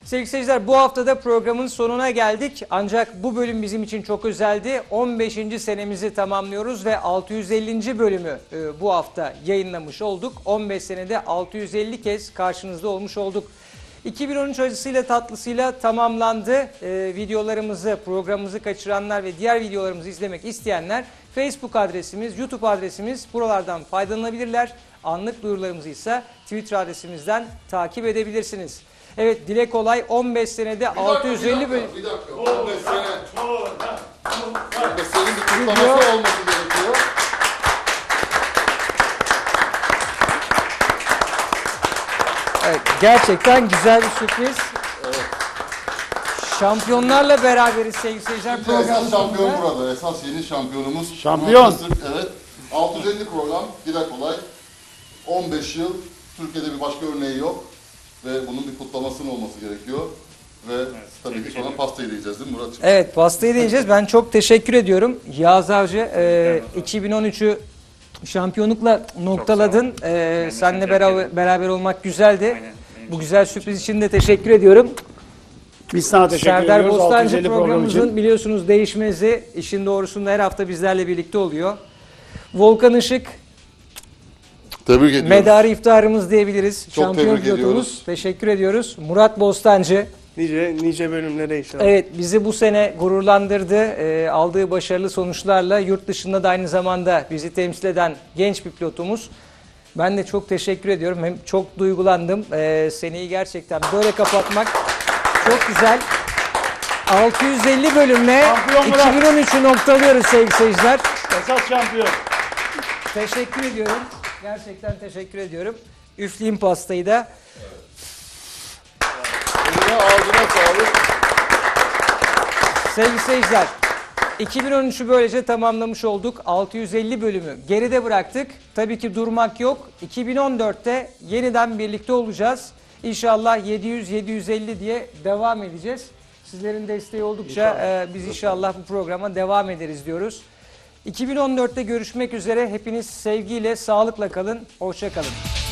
Sevgili seyirciler, bu haftada programın sonuna geldik. Ancak bu bölüm bizim için çok özeldi. 15. senemizi tamamlıyoruz ve 650. bölümü bu hafta yayınlamış olduk. 15 senede 650 kez karşınızda olmuş olduk. 2013 acısıyla tatlısıyla tamamlandı. Videolarımızı, programımızı kaçıranlar ve diğer videolarımızı izlemek isteyenler Facebook adresimiz, YouTube adresimiz, buralardan faydalanabilirler. Anlık duyurularımızı ise Twitter adresimizden takip edebilirsiniz. Evet, dile kolay 15 senede 650 bölüm. Bir dakika. 15 sene. 15 senenin bir kutlaması olması gerekiyor. Evet, gerçekten güzel bir sürpriz. Evet. Şampiyonlarla beraberiz sevgili seyirciler. Şimdi esas şampiyon burada. Esas yeni şampiyonumuz. Şampiyon. Evet. 650 program. Dile kolay. 15 yıl. Türkiye'de bir başka örneği yok. Ve bunun bir kutlamasının olması gerekiyor. Ve tabii ki sonra pastayı da yiyeceğiz değil mi Muratcığım? Evet, pastayı da yiyeceğiz. Ben çok teşekkür ediyorum. Yağız Avcı 2013'ü şampiyonlukla noktaladın. Seninle beraber olmak güzeldi. Aynen. Bu güzel sürpriz için de teşekkür ediyorum. Biz sana teşekkür Serdar ediyoruz. Bostancı 650 program programımızın için. biliyorsunuz değişmezi işin doğrusunda her hafta bizlerle birlikte oluyor. Volkan Işık, Tebrik ediyoruz. medarı iftiharımız diyebiliriz. Çok Şampiyon tebrik pilotumuz. ediyoruz. Teşekkür ediyoruz. Murat Bostancı. Nice bölümlere inşallah. Evet, bizi bu sene gururlandırdı. Aldığı başarılı sonuçlarla yurt dışında da aynı zamanda bizi temsil eden genç bir pilotumuz. Ben de çok teşekkür ediyorum. Hem çok duygulandım. Seneyi gerçekten böyle kapatmak çok güzel. 650 bölümle Şampiyon Murat. 2013'ü noktalıyoruz sevgili seyirciler. Esas şampiyon. Teşekkür ediyorum. Gerçekten teşekkür ediyorum. Üfleyeyim pastayı da. Eline ağzına sağlık. Sevgili seyirciler, 2013'ü böylece tamamlamış olduk. 650 bölümü geride bıraktık. Tabii ki durmak yok. 2014'te yeniden birlikte olacağız. İnşallah 700-750 diye devam edeceğiz. Sizlerin desteği oldukça biz inşallah bu programa devam ederiz diyoruz. 2014'te görüşmek üzere. Hepiniz sevgiyle, sağlıkla kalın. Hoşça kalın.